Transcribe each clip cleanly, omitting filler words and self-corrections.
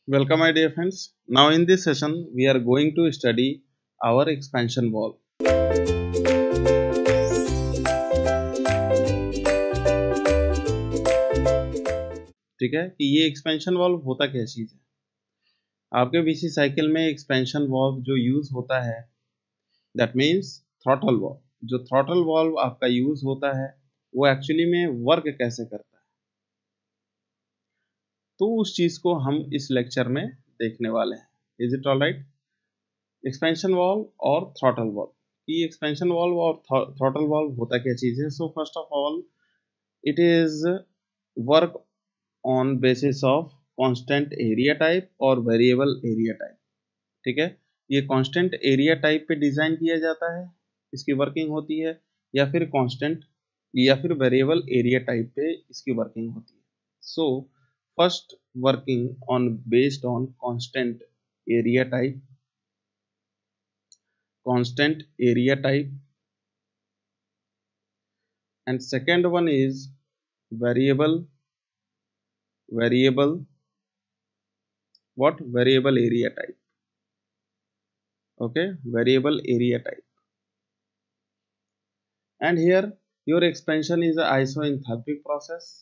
Welcome my dear friends. Now in this session we are going to study our expansion valve. ठीक है कि ये expansion valve होता क्या चीज़ है। आपके बीसी साइकिल में एक्सपेंशन वाल्व जो यूज होता है दैट मीन्स थ्रॉटल वाल्व। जो थ्रॉटल वाल्व आपका यूज होता है वो एक्चुअली में वर्क कैसे करता है, तो उस चीज को हम इस लेक्चर में देखने वाले हैं। Is it all right? Expansion valve और थ्रॉटल वाल्व, ये एक्सपेंशन वाल्व और थ्रॉटल वाल्व होता क्या चीज है। So first of all it is work on basis of constant area type और variable area type। ठीक है, ये constant area type पे डिजाइन किया जाता है, इसकी वर्किंग होती है, या फिर constant या फिर variable area type पे इसकी वर्किंग होती है। So first working on based on constant area type and second one is variable variable area type. Okay, variable area type. And here your expansion is a isoenthalpic process.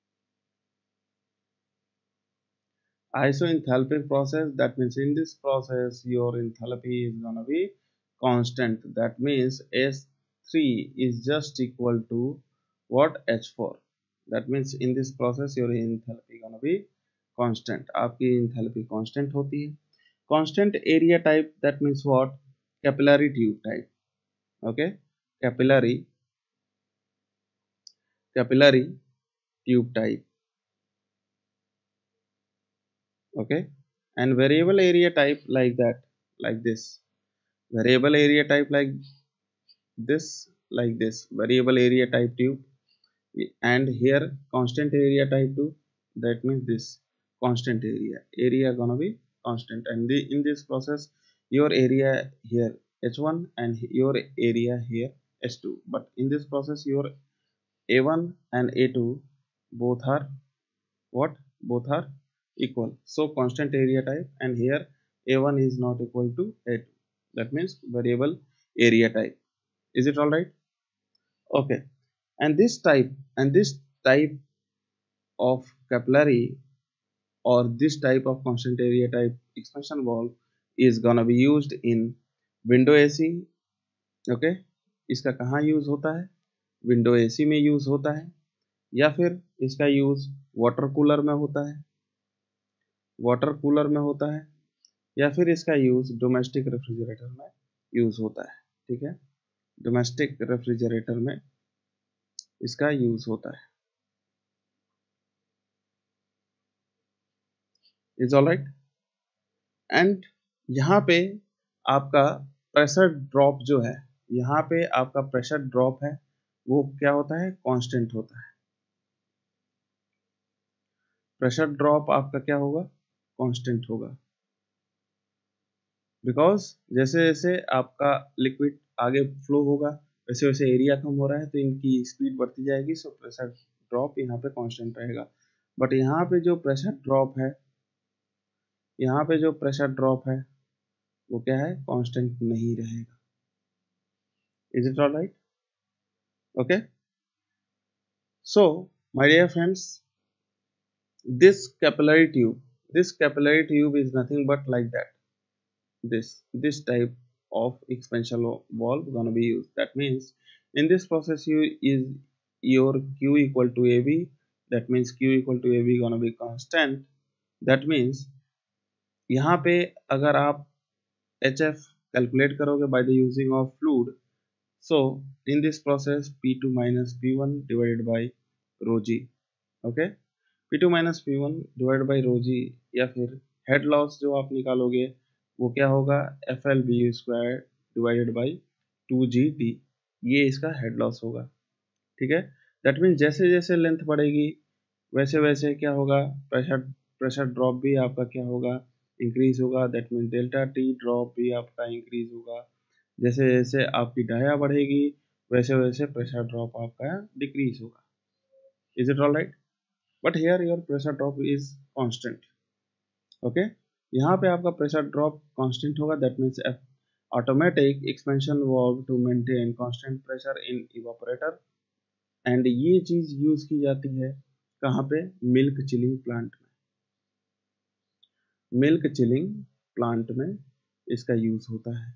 Isoenthalpic process, that means in this process your enthalpy is gonna be constant. That means S3 is just equal to what? H4. That means in this process your enthalpy gonna be constant. आपकी enthalpy constant होती है। Constant area type, that means what? Capillary tube type. Okay, capillary tube type. Okay, and variable area type like that, like this. Variable area type like this variable area type tube, and here constant area type tube, that means this constant area gonna be constant, and in this process your area here h1 and your area here h2, but in this process your a1 and a2 both are what? Both are equal, so constant area type, and here a1 is not equal to a2, that means variable area type. Is it all right? Okay, and this type of capillary or this type of constant area type expansion valve is gonna be used in window AC. okay, इसका कहाँ use होता है? Window AC में use होता है, या फिर इसका यूज वाटर कूलर में होता है, या फिर इसका यूज डोमेस्टिक रेफ्रिजरेटर में यूज होता है। ठीक है, डोमेस्टिक रेफ्रिजरेटर में इसका यूज होता है। Is all right? एंड यहाँ पे आपका प्रेशर ड्रॉप जो है, यहाँ पे आपका प्रेशर ड्रॉप है वो क्या होता है? कांस्टेंट होता है। प्रेशर ड्रॉप आपका क्या होगा? कांस्टेंट होगा, बिकॉज जैसे जैसे आपका लिक्विड आगे फ्लो होगा वैसे वैसे एरिया कम हो रहा है, तो इनकी स्पीड बढ़ती जाएगी, सो प्रेशर ड्रॉप यहाँ पे कांस्टेंट रहेगा। बट यहाँ पे जो प्रेशर ड्रॉप है, यहाँ पे जो प्रेशर ड्रॉप है वो क्या है? कांस्टेंट नहीं रहेगा। Is it all right? Okay, so my dear friends, this capillary tube is nothing but like that. This type of expansion valve gonna be used. That means in this process you is your q equal to ab, that means q equal to ab gonna be constant. that means यहाँ पे अगर आप hf calculate करोगे by the using of fluid, so in this process p2 minus p1 divided by rho g. okay, P2 minus P1 divide by rho g, या फिर head loss जो आप निकालोगे वो क्या होगा? F L V square divided by 2GD, ये इसका हेड लॉस होगा। ठीक है, दैट मीन्स जैसे जैसे लेंथ बढ़ेगी वैसे वैसे क्या होगा? प्रेशर ड्रॉप भी आपका क्या होगा? इंक्रीज होगा। That means delta T drop भी आपका इंक्रीज होगा। जैसे जैसे आपकी डाया बढ़ेगी वैसे वैसे प्रेशर ड्रॉप आपका डिक्रीज होगा। Is it all right? But here your pressure drop is constant. Okay, यहाँ पे आपका प्रेशर ड्रॉप कांस्टेंट होगा, that means automatic expansion valve to maintain constant pressure in evaporator. And ये चीज यूज की जाती है कहाँ पे? मिल्क चिलिंग प्लांट में। मिल्क चिलिंग प्लांट में इसका यूज होता है।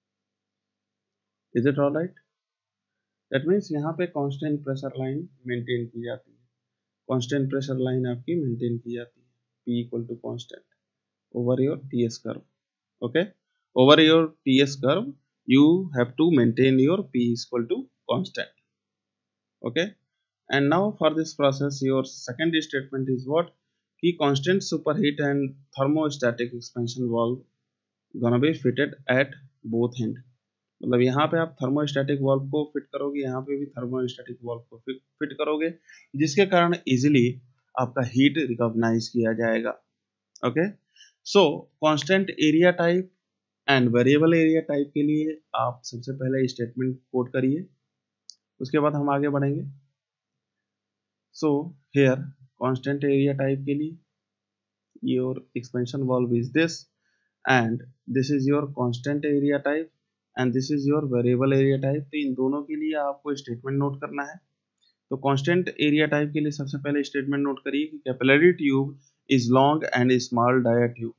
Is it all right? That means यहाँ पे कांस्टेंट प्रेशर लाइन मेंटेन की जाती है। कांस्टेंट प्रेशर लाइन आपकी मेंटेन की जाती है, P equal to constant over your TS curve. Okay, over your TS curve you have to maintain your P is equal to constant. Okay, and now for this process your second statement is what? Key constant superheat and thermostatic expansion valve gonna be fitted at both end. मतलब यहाँ पे आप thermostatic valve को fit करोगे, यहाँ पे भी thermostatic valve को फिट करोगे, जिसके कारण इजिली आपका हीट रिकॉग्नाइज किया जाएगा। Okay, so constant area type and variable area type के लिए आप सबसे पहले स्टेटमेंट कोड करिए, उसके बाद हम आगे बढ़ेंगे। So here constant area type के लिए your expansion valve is this and this is your constant area type and this is your variable area type. तो इन दोनों के लिए आपको स्टेटमेंट नोट करना है। तो कांस्टेंट एरिया टाइप के लिए सबसे पहले स्टेटमेंट नोट करिए कि capillary tube is long and small dia tube.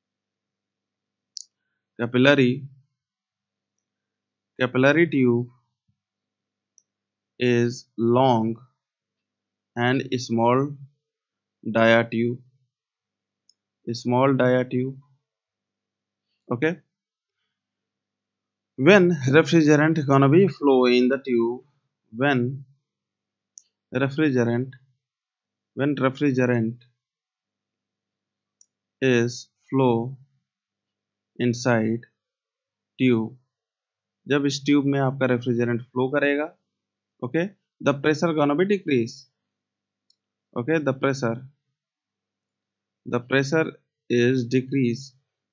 capillary tube is long and small dia tube. Okay, when refrigerant gonna be flow in the tube, when refrigerant is flow inside tube, जब इस tube में आपका refrigerant flow करेगा, okay, the pressure gonna be decrease. Okay, the pressure is decrease,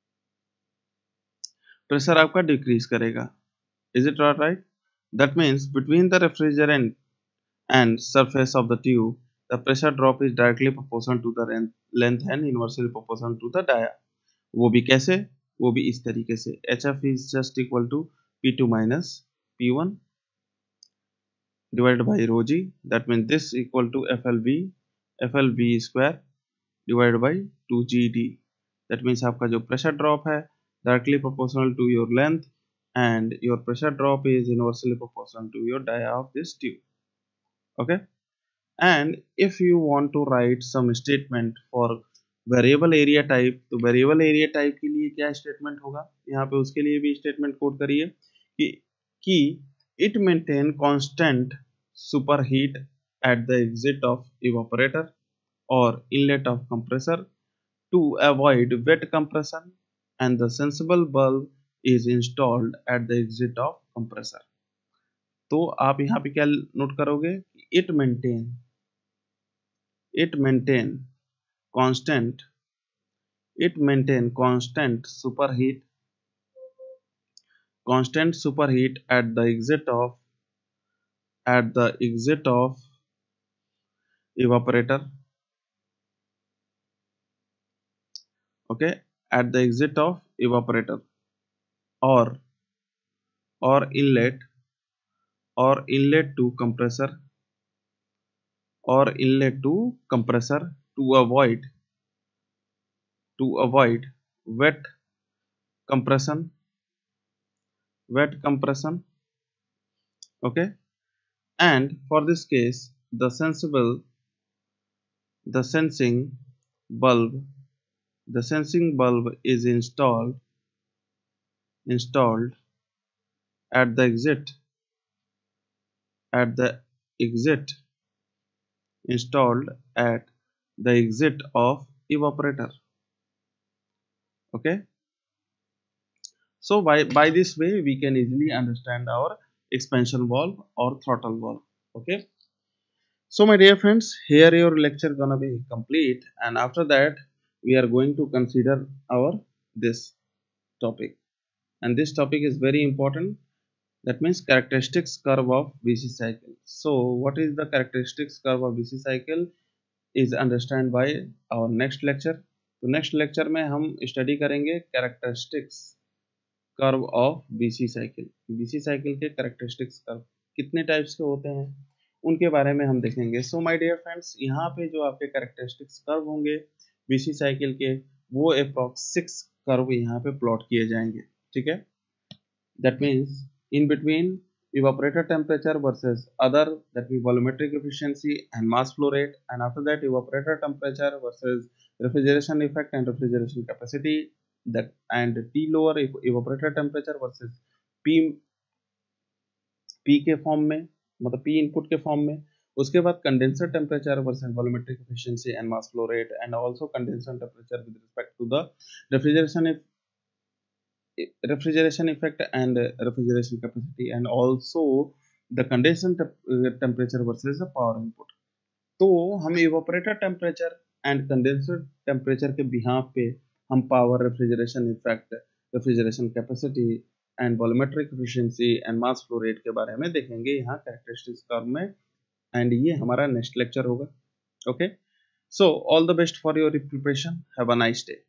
pressure आपका decrease करेगा। Is it right? That means between the refrigerant and surface of the tube, the pressure drop is directly proportional to the length and inversely proportional to the dia. वो भी कैसे? वो भी इस तरीके से, HF is just equal to P2 minus P1 divided by rho g, that means this equal to FLV square divided by 2GD. that means आपका जो pressure drop है directly proportional to your length and your pressure drop is inversely proportional to your dia of this tube. Okay, and if you want to write some statement for variable area type, तो variable area type के लिए क्या statement होगा? यहाँ पे उसके लिए भी स्टेटमेंट कोड करिए कि it maintain constant superheat at the exit of evaporator और inlet of compressor to avoid wet compression and the sensible bulb is installed at the exit of compressor. तो आप यहाँ पे क्या नोट करोगे? It maintain constant superheat at the exit of evaporator. Okay, at the exit of evaporator or inlet to compressor to avoid wet compression. Okay, and for this case the sensing bulb is installed at the exit of evaporator. Okay, so by this way we can easily understand our expansion valve or throttle valve. Okay, so my dear friends, here your lecture gonna be complete, and after that we are going to consider our this topic, and this topic is very important. That means characteristics curve of BC cycle. So what is the characteristics curve of BC cycle is understand by our next lecture. तो next lecture में हम study करेंगे characteristics curve of VC cycle. VC cycle के characteristics curve कितने types के होते हैं उनके बारे में हम देखेंगे। सो माय डियर फ्रेंड्स, यहाँ पे जो आपके कैरेक्टरिस्टिक्स कर्व होंगे बीसी साइकिल के, वो अप्रॉक्स 6 कर्व यहाँ पे प्लॉट किए जाएंगे, ठीक है। That means in between evaporator temperature versus other, that means volumetric efficiency and mass flow rate, and after that evaporator temperature versus refrigeration effect and refrigeration capacity, that and T lower evaporator temperature versus P के form में, मतलब P input के form में। उसके बाद condenser temperature versus volumetric efficiency and mass flow rate, and also condenser temperature with respect to the refrigeration effect and refrigeration capacity, and also the condensation temperature versus the power input। तो हम evaporator temperature and condenser temperature के behalf पे हम power, refrigeration effect, refrigeration capacity and volumetric efficiency and mass flow rate के बारे में देखेंगे यहाँ कैरेक्टरिस्टिक्स कर्व में, एंड ये हमारा नेक्स्ट लेक्चर होगा। Okay, so all the best for your preparation, have a nice day.